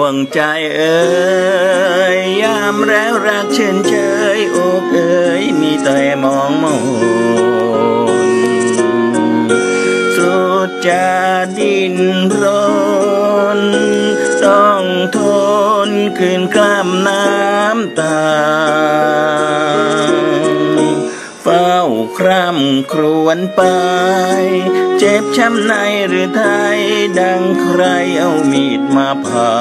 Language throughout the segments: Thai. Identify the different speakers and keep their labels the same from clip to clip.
Speaker 1: งใจเอ๋ยยามแล้วรักเช่นเชยอกเอ๋ยมีแต่มองมนสุดจะดิ้นรนต้องทนคืนกล้ำน้ำตาเฝ้าคร่ำครวญไปเจ็บช้ำในหรือไทยดังใครเอามีดมาผ่า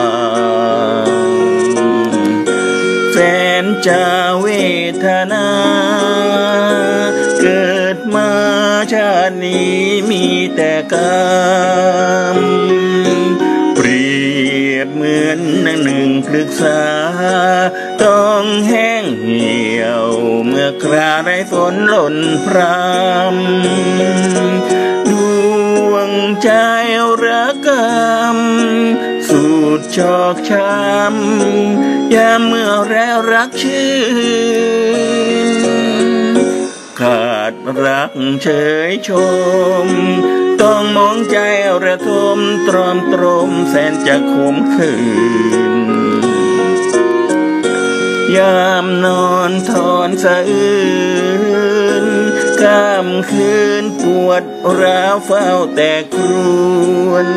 Speaker 1: แฟนจะเวทนาเกิดมาชาตินี้มีแต่กรรมเปรียบเหมือนหนึ่งปรึกษาต้องแห้งเหี่ยวเมื่อคราได้ฝนหล่นพรำดวงใจระกำสุดชอกช้ำยามเมื่อแล้วรักชื่นขาดรักเฉยชมต้องมองใจระทมตรอมตรมแสนจะขมขื่นยามนอนทอนสะอื้นค่ำคืนปวดร้าวเฝ้าแต่ครวญ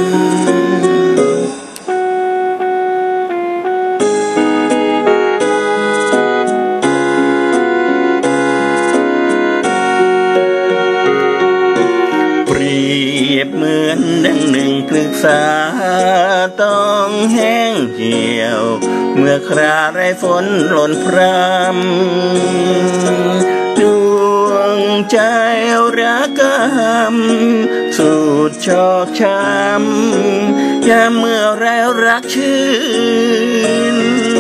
Speaker 1: เปรียบเหมือนดังหนึ่งปรึกษาต้องแห้งเหี่ยวเมื่อคราไรฝนหล่นพรำดวงใจระกำสุดชอกช้ำยามเมื่อแล้วรักชื่น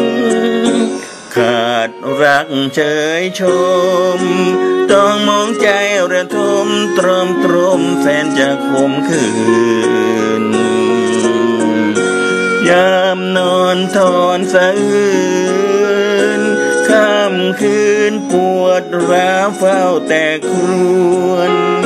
Speaker 1: ขาดรักเฉยชมต้องมองใจระทมตรอมตรมแสนจะขมขื่นยามนอนทอนสะอื้นค่ำคืนปวดร้าวเฝ้าแต่ครวญ